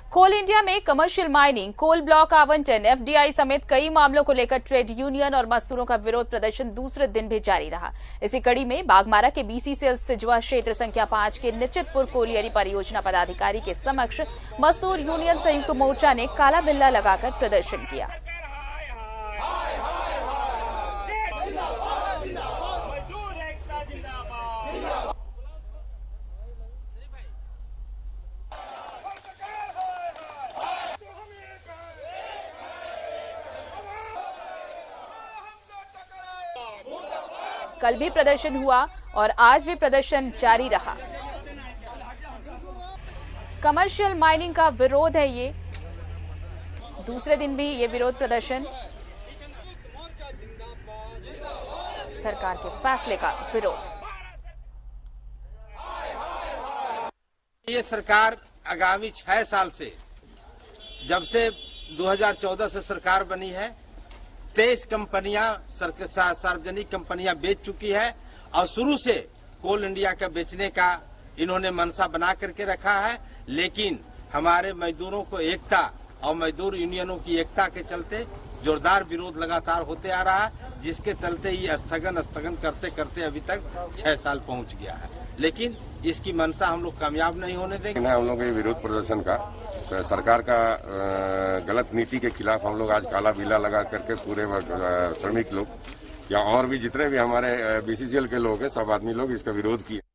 कोल India में commercial mining, coal block आवंटन, FDI समेत कई मामलों को लेकर ट्रेड यूनियन और मजदूरों का विरोध प्रदर्शन दूसरे दिन भी जारी रहा। इसी कड़ी में बाघमारा के बीसीसीएल सिजवा क्षेत्र संख्या 5 के निश्चितपुर कोलियरी परियोजना पदाधिकारी के समक्ष मजदूर यूनियन संयुक्त मोर्चा ने काला बिल्ला लगाकर प्रदर्शन किया। कल भी प्रदर्शन हुआ और आज भी प्रदर्शन जारी रहा। कमर्शियल माइनिंग का विरोध है ये, दूसरे दिन भी ये विरोध प्रदर्शन, सरकार के फैसले का विरोध। ये सरकार आगामी 6 साल से, जब से 2014 से सरकार बनी है, 23 कंपनियां सार्वजनिक कंपनियां बेच चुकी है और शुरू से कोल इंडिया का बेचने का इन्होंने मनसा बना करके रखा है। लेकिन हमारे मजदूरों को एकता और मजदूर यूनियनों की एकता के चलते जोरदार विरोध लगातार होते आ रहा है, जिसके चलते ये स्थगन करते करते अभी तक 6 साल पहुंच गया है। लेकिन इसकी मनसा हम लोग कामयाब नहीं होने देंगे। हम लोग ये विरोध प्रदर्शन का सरकार का गलत नीति के खिलाफ हम लोग आज काला बिल्ला लगा करके पूरे श्रमिक लोग या और भी जितने भी हमारे बीसीसीएल के लोग हैं, सब आदमी लोग इसका विरोध किए।